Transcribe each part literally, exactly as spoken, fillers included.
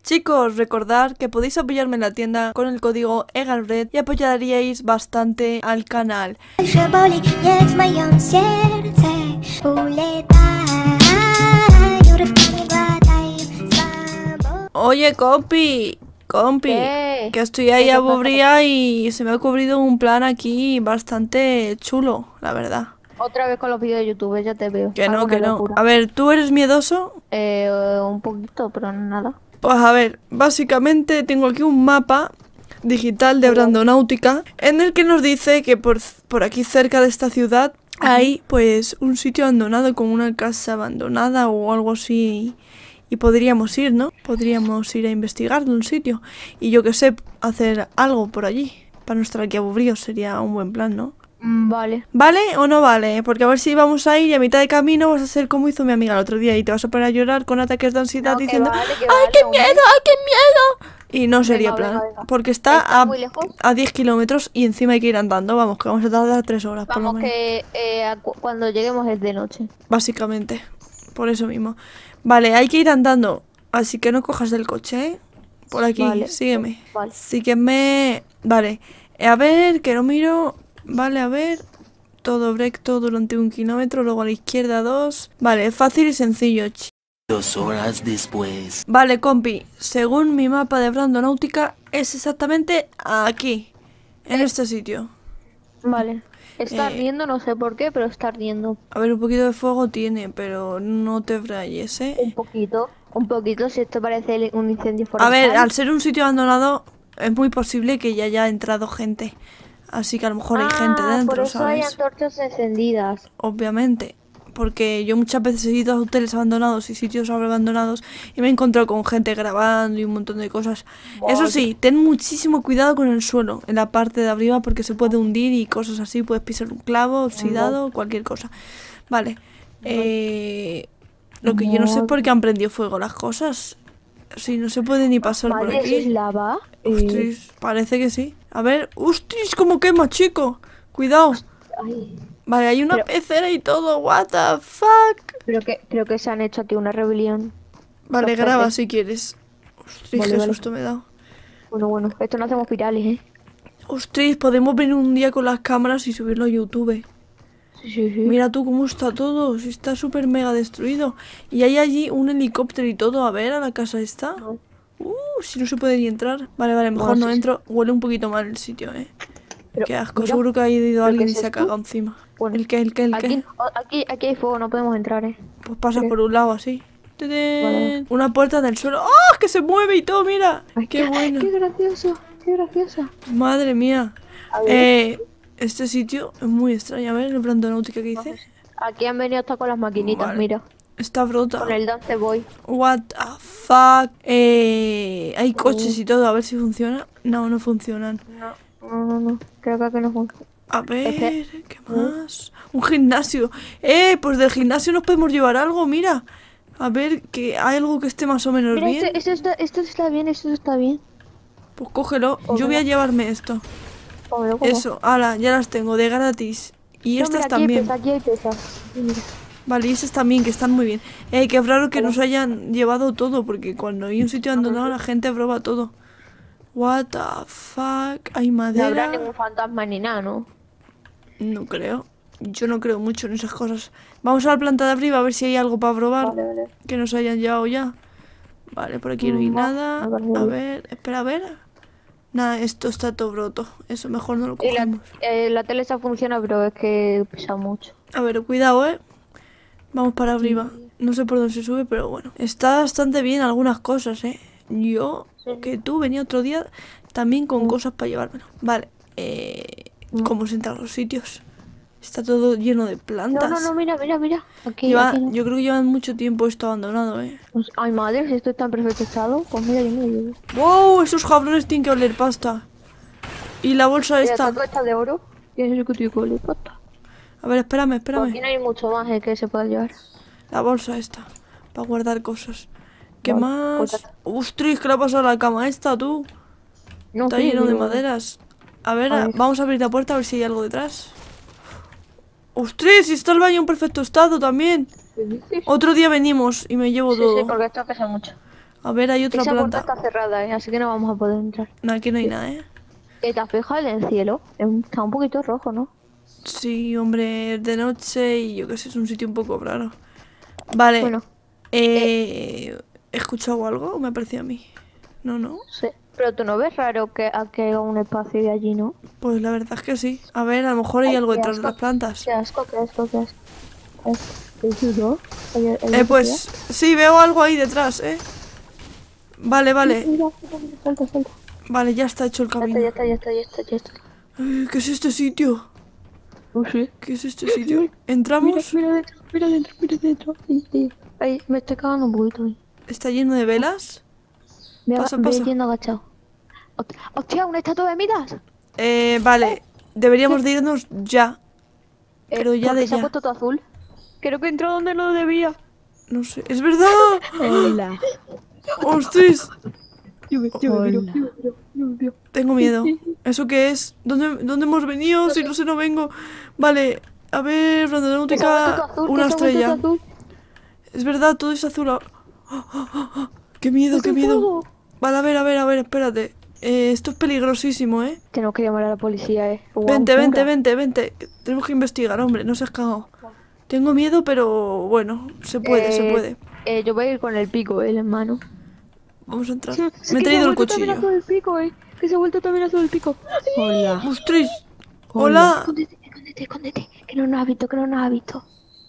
Chicos, recordad que podéis apoyarme en la tienda con el código EGALRED y apoyaríais bastante al canal. Oye, compi, compi, ¿Qué? que estoy ahí aburrida y se me ha ocurrido un plan aquí bastante chulo, la verdad. Otra vez con los vídeos de YouTube, ya te veo. Que no, Alguna que no. locura. A ver, ¿tú eres miedoso? Eh, un poquito, pero nada. Pues a ver, básicamente tengo aquí un mapa digital de Brandonáutica en el que nos dice que por, por aquí cerca de esta ciudad hay pues un sitio abandonado, como una casa abandonada o algo así, y podríamos ir, ¿no? Podríamos ir a investigar de un sitio y yo que sé, hacer algo por allí. Para no estar aquí aburridos sería un buen plan, ¿no? Mm, vale. ¿Vale o no vale? Porque a ver si vamos a ir y a mitad de camino vas a ser como hizo mi amiga el otro día y te vas a poner a llorar con ataques de ansiedad No, que diciendo vale, que ¡ay, vale, qué hombre! miedo! ¡Ay, qué miedo! Y no sería Venga, plan, venga, venga. porque está, ¿Está a, muy lejos? a diez kilómetros y encima hay que ir andando. Vamos, que vamos a tardar tres horas por lo Vamos, menos. que eh, a cu- cuando lleguemos es de noche. Básicamente, por eso mismo. Vale, hay que ir andando, así que no cojas del coche, ¿eh? Por aquí, Vale, sígueme. vale. Sígueme. Vale, eh, a ver, que no miro. Vale, a ver. Todo recto durante un kilómetro, luego a la izquierda dos. Vale, fácil y sencillo. ch- Dos horas después. Vale, compi, según mi mapa de Brandonáutica, es exactamente aquí, en este sitio. Vale. Está Eh. ardiendo, no sé por qué, pero está ardiendo. A ver, un poquito de fuego tiene, pero no te rayes, ¿eh? Un poquito. Un poquito, si esto parece el- un incendio A forestal. ver, al ser un sitio abandonado, es muy posible que ya haya entrado gente. Así que a lo mejor hay gente Ah, dentro, por eso hay ¿sabes? antorchas encendidas. Obviamente. Porque yo muchas veces he ido a hoteles abandonados y sitios abandonados y me he encontrado con gente grabando y un montón de cosas. Eso Vale. sí, ten muchísimo cuidado con el suelo, en la parte de arriba, porque se puede hundir y cosas así. Puedes pisar un clavo, oxidado, cualquier cosa. Vale. Eh, lo que yo no sé es por qué han prendido fuego las cosas. Si no se puede ni pasar por Vale, eso es aquí. lava. Eh, Ostras, parece que sí. A ver, ¡ostras! ¡Cómo quema, chico! Cuidado. ay, Vale, hay una Pero- pecera y todo. What the fuck. creo que, creo que se han hecho aquí una rebelión. Vale, Los graba peces. si quieres. Ostras, Vale, qué vale. susto me he dado. Bueno, bueno, esto no hacemos virales, ¿eh? Ostras, podemos venir un día con las cámaras y subirlo a YouTube. Sí, sí, sí. Mira tú cómo está todo. Si está súper mega destruido. Y hay allí un helicóptero y todo. A ver, a la casa esta. No. Uh, si no se puede ni entrar. Vale, vale, mejor No, no sí, sí. entro. Huele un poquito mal el sitio, eh. Pero, Qué asco. mira, Seguro que ha ido ¿pero alguien qué y es se ha esto? cagado encima. Bueno, ¿El qué? ¿El qué? ¿El aquí, qué? o- aquí, aquí hay fuego, no podemos entrar, ¿eh? Pues pasa creo. por un lado así. ¡Tadán! Vale. Una puerta del suelo. ¡Ah! ¡Que se mueve y todo! ¡Mira! Ay, ¡Qué bueno! ¡Qué gracioso! ¡Qué gracioso! Madre mía. A ver. Eh, este sitio es muy extraño. A ver, el Brandonáutica que dice. Aquí han venido hasta con las maquinitas, Vale. mira. Está brota. Con el Dance Boy. What the fuck. Eh, hay coches y todo. A ver si funciona. No, no funcionan. No, no, no, no. Creo que aquí no funciona. A ver, Espe- ¿qué más? Un gimnasio. Eh, pues del gimnasio nos podemos llevar algo, mira. A ver, que hay algo que esté más o menos Mira, bien. esto, esto está, esto está bien, esto está bien. Pues cógelo. O Yo voy a no. llevarme esto. Cómelo, cómelo. Eso, ala, ya las tengo, de gratis. Y No, estas mira, también. Aquí hay pesas, aquí hay pesas. Sí, mira. Vale, y esas también, que están muy bien. Eh, qué raro que nos hayan llevado todo, porque cuando hay un sitio abandonado la gente prueba todo. What the fuck. Hay No habrá madera. ningún fantasma ni nada, ¿no? No creo. Yo no creo mucho en esas cosas. Vamos a la planta de arriba a ver si hay algo para probar. Vale, vale. Que nos hayan llevado ya. Vale, por aquí no hay No, nada. me parece A bien. ver, espera, a ver. Nada, esto está todo roto. Eso mejor no lo Y la, cogemos. eh, la tele esa funciona, pero es que pesa mucho. A ver, cuidado, eh. Vamos para arriba. No sé por dónde se sube, pero bueno. Está bastante bien algunas cosas, eh. Yo, Sí. que tú, venía otro día también con Mm. cosas para llevármelo. Vale. Eh, Mm. ¿Cómo se entran a los sitios? Está todo lleno de No, plantas. no, no, mira, mira, mira. Aquí, Lleva- aquí no. Yo creo que llevan mucho tiempo esto abandonado, eh. Pues, ay, madre, si esto está en perfecto estado. Pues mira, yo mira, yo. Mira, ¡Wow! Esos jablones tienen que oler pasta. Y la bolsa esta esta. estatua de oro. Tienes el cutillo de pata. A ver, espérame, Pues aquí espérame. no hay mucho más eh, que se pueda llevar. La bolsa esta. Para guardar cosas. ¿Qué Vale, más? pues ya está. ¡Ostras! ¿Qué le ha pasado a la cama esta, tú? No, Está sí, lleno de pero- maderas. A ver, A a- ver. vamos a abrir la puerta a ver si hay algo detrás. ¡Ostras! Y está el baño en perfecto estado también. ¿Qué dices? Otro día venimos y me llevo Sí, todo. sí, porque esto pesa mucho. A ver, hay otra Esa puerta planta. está cerrada, ¿eh? Así que no vamos a poder entrar. No, aquí no hay nada, ¿eh? Eh, ¿Te has fijado en el cielo? Está un poquito rojo, ¿no? Sí, hombre, es de noche y yo qué sé, es un sitio un poco raro. Vale. Bueno, Eh, ¿He escuchado algo o me ha parecido a mí? No, no. sí. Pero tú no ves raro que, a que haya un espacio de allí, ¿no? Pues la verdad es que sí. A ver, a lo mejor hay Ay, algo qué detrás de asco. las plantas. Qué asco, qué asco, qué asco. ¿Es eso? Eh, pues sí, veo algo ahí detrás, ¿eh? Vale, vale. Mira, mira, mira, salta, salta. Vale, ya está hecho el Ya está, camino. ya está, ya está, ya está, ya está. Ay, ¿qué es este sitio? Oh, sí. ¿Qué es este sitio? Mira, ¿Entramos? mira dentro, mira dentro, mira dentro. Sí, sí. Ay, me estoy cagando un poquito ahí. ¿Está lleno de velas? Ve, Pasa, ve pasa. yendo agachado. Host- Hostia, ¿una estatua de Midas? Eh, vale. Deberíamos de irnos ya. Eh, Pero ya ¿por qué de se ha ya. puesto todo azul? Creo que entró donde no debía. No sé. ¡Es verdad! Hola. ¡Hostis! Yo me, yo me miro, yo me miro, yo me miro. Tengo miedo. ¿Eso qué es? ¿Dónde, dónde hemos venido? Si no sé, no vengo. Vale. A ver, Que se ha vuelto Randonáutica. todo azul, Una que se ha vuelto estrella. todo azul. Es verdad, todo es azul. ahora. ¡Oh, oh, oh, oh! ¡Qué miedo, Es qué el miedo! fuego. Vale, a ver, a ver, a ver, espérate. Eh, esto es peligrosísimo, ¿eh? Tenemos que llamar a la policía, eh. O a un Vente, vente, cura. vente, vente. Tenemos que investigar, hombre, no seas cagado. Tengo miedo, pero bueno, se puede, se Eh, puede. Eh, yo voy a ir con el pico, el hermano. Vamos a entrar. Sí, Me he que se ha traído el vuelto también cuchillo. azul el pico, eh. Que se ha vuelto también azul el pico. Hola. ¡Ostras! Hola. ¡Hola! Escóndete, escóndete, escóndete. Que no nos ha visto, que no nos ha visto.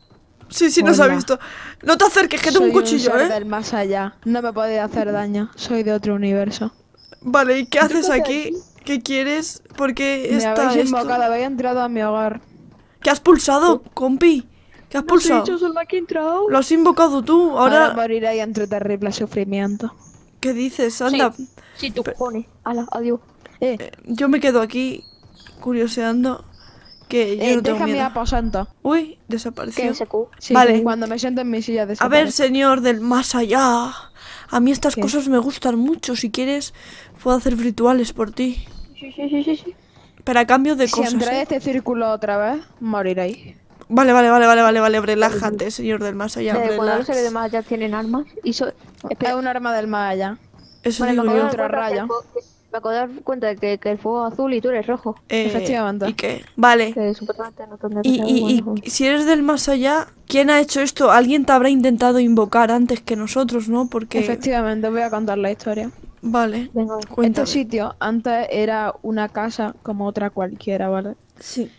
Sí, sí, nos ha Hola. visto. No te acerques, que tengo un Soy cuchillo, ser ¿eh? del más allá. No me podéis hacer daño. Soy de otro universo. Vale, ¿y qué haces qué haces aquí? ¿Qué quieres? ¿Por qué Me está habéis esto? invocado, habéis entrado a mi hogar. ¿Qué has pulsado, compi? ¿Qué has No sé, pulsado? yo soy el que he entrado. Lo has invocado tú. Ahora Ahora, moriréis entre terrible sufrimiento. ¿qué dices? Anda. Sí, tú cojones. Ala, adiós. Eh, Yo me quedo aquí curioseando que yo eh no tengo deja mi miedo. aposento. Uy, ¿Qué desapareció. es ese Q? Sí, Vale. cuando me siento en mi silla A ver, desaparece. señor del más allá. A mí estas ¿Qué? cosas me gustan mucho. Si quieres, puedo hacer rituales por ti. Sí, sí, sí, sí, sí. Pero a cambio de Si cosas. entráis a ¿eh? este círculo otra vez, moriréis. Vale, vale, vale, vale, vale, vale. Relájate, señor del más allá. Eh, cuando los relax. seres demás ya tienen armas. Y so... Es Espera, un arma del más allá. Eso vale, me digo acabo, de yo. dar Otra cuenta que raya. el fuego- que- me acabo de dar cuenta de que, que el fuego es azul y tú eres rojo. Eh, Efectivamente. ¿Y qué? Vale. Que supuestamente no tendrá que Y, ser y, y bueno. si eres del más allá, ¿quién ha hecho esto? Alguien te habrá intentado invocar antes que nosotros, ¿no? Porque... Efectivamente, voy a contar la historia. Vale, Venga, cuéntame. Este sitio antes era una casa como otra cualquiera, ¿vale? Sí.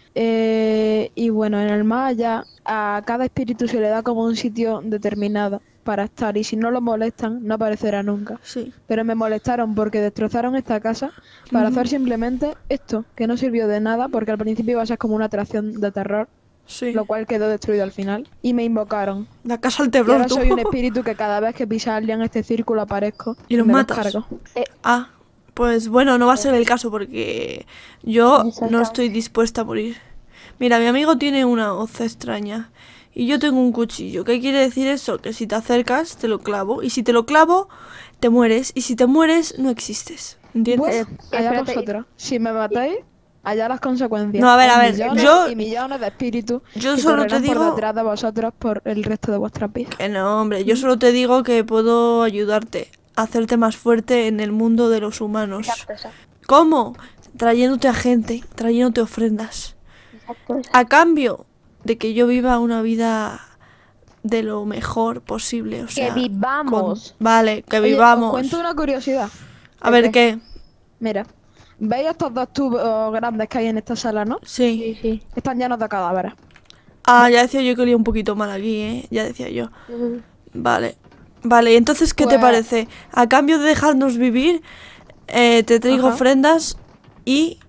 Eh, y bueno, en el más allá, a cada espíritu se le da como un sitio determinado para estar. Y si no lo molestan, no aparecerá nunca. Sí. Pero me molestaron porque destrozaron esta casa para hacer simplemente esto, que no sirvió de nada porque al principio iba a ser como una atracción de terror, Sí. lo cual quedó destruido al final. Y me invocaron. La casa al Y terror, ahora tú. soy un espíritu que cada vez que pisa a alguien en este círculo aparezco Y los me matas. cargo. Ah, pues bueno, no va a ser el caso porque yo no Exactamente. estoy dispuesta a morir. Mira, mi amigo tiene una hoz extraña y yo tengo un cuchillo. ¿Qué quiere decir eso? Que si te acercas, te lo clavo. Y si te lo clavo, te mueres. Y si te mueres, no existes. ¿Entiendes? Bueno, allá espérate. vosotros. Si me matáis, allá las consecuencias. No, a ver, a Hay ver, millones yo- y millones de espíritus yo que solo te correrán por digo- detrás de vosotros por el resto de vuestras vidas. Que no, hombre, yo solo te digo que puedo ayudarte a hacerte más fuerte en el mundo de los humanos. Exacto, exacto, ¿Cómo? Trayéndote a gente, trayéndote ofrendas. exacto, exacto. A cambio de que yo viva una vida de lo mejor posible. O sea, vivamos. con- Vale, que Oye, vivamos. os cuento una curiosidad. A ver qué. Mira, ¿veis estos dos tubos grandes que hay en esta sala, no? Sí. Sí, sí. Están llenos de cadáveres. Ah, ya decía yo que olía un poquito mal aquí, ¿eh? Ya decía yo. Mm, Vale. Vale, entonces, ¿qué te Pues- parece? A cambio de dejarnos vivir, eh, te traigo Ajá. ofrendas y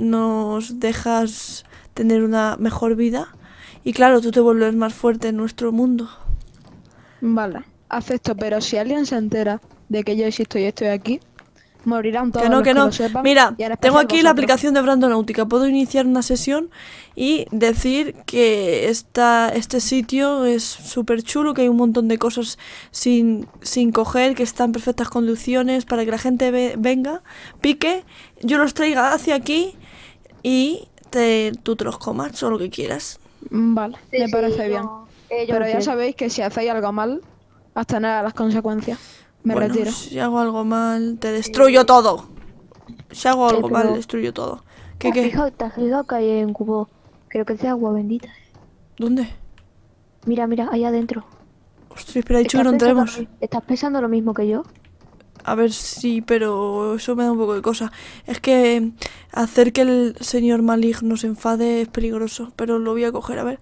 nos dejas tener una mejor vida. Y claro, tú te vuelves más fuerte en nuestro mundo. Vale, acepto, pero si alguien se entera de que yo existo y estoy aquí, morirán todos Que no, los que no. lo sepan, Mira, y en especial tengo aquí la vosotros. aplicación de Brandonáutica. Puedo iniciar una sesión y decir que esta, este sitio es súper chulo, que hay un montón de cosas sin, sin coger, que están en perfectas condiciones para que la gente ve- venga, pique, yo los traiga hacia aquí y te, tú te los comas o lo que quieras. Mm, Vale, sí, me sí, parece yo- bien. eh, yo Pero lo ya quiero. sabéis que si hacéis algo mal, hasta nada las consecuencias. Me Bueno, retiro. si hago algo mal, te destruyo todo. Si hago Sí, algo pero- mal, destruyo todo. ¿Qué, ¿Te has qué? fijado, te has fijado que hay en cubo? Creo que sea agua bendita. ¿Dónde? Mira, mira, ahí adentro. Ostras, espera, he dicho que no ¿Estás pensando entremos. lo mi- ¿Estás pensando lo mismo que yo? A ver, sí, pero eso me da un poco de cosa. Es que hacer que el señor maligno se enfade es peligroso, pero lo voy a coger, a ver.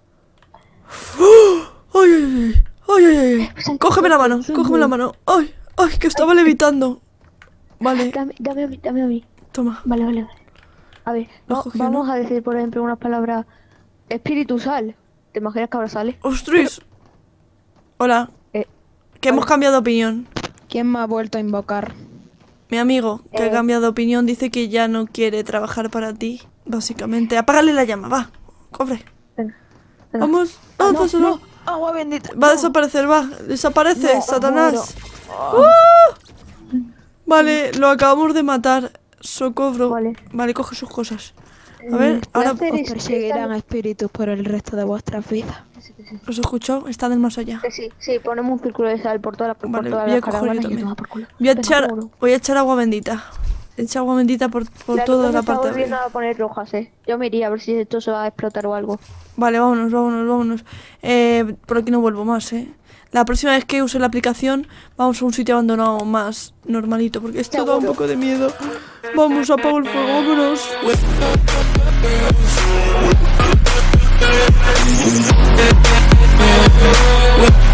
¡Oh! ¡Ay, ay, ay! ¡Ay, ay, ay! Pues, Cógeme la mano, cógeme la mano. ¡Ay, ay! Que estaba levitando. Vale, Dame, dame a mí, dame a mí. toma. Vale, vale, vale. A ver, Lo va- cogí, vamos ¿no? a decir, por ejemplo, unas palabras. Espíritu sal. ¿Te imaginas que ahora sale? ¡Ostras! Hola, Eh, que hemos hola. cambiado de opinión. ¿Quién me ha vuelto a invocar? Mi amigo, que ha Eh. cambiado de opinión, dice que ya no quiere trabajar para ti, básicamente. Apágale la llama, va. Cobre. Venga. venga. Vamos, Ah, vamos, no, pásalo. no, agua bendita. Va a no. desaparecer, va. Desaparece, No, Satanás. muero. ¡Ah! Vale, lo acabamos de matar. Socorro. Vale. Vale, coge sus cosas. A ver, Eh, ahora voy a hacer Os esto, perseguirán esta- espíritus por el resto de vuestras vidas. Que sí, que sí. os he escuchado, está del más allá. Que sí, sí, ponemos un círculo de sal por toda la por Vale, todas voy a las coger yo caravanas y también. toma por culo. Voy a Venga, echar, vámonos. voy a echar agua bendita. Echa agua bendita por, por La toda luz la se está parte de volviendo arriba. a poner rojas, eh. Yo me iría a ver si esto se va a explotar o algo. Vale, vámonos, vámonos, vámonos. Eh, por aquí no vuelvo más, eh. La próxima vez que use la aplicación, vamos a un sitio abandonado más normalito, porque esto da un Seguro. poco de miedo. Vamos, apago el fuego, vámonos. With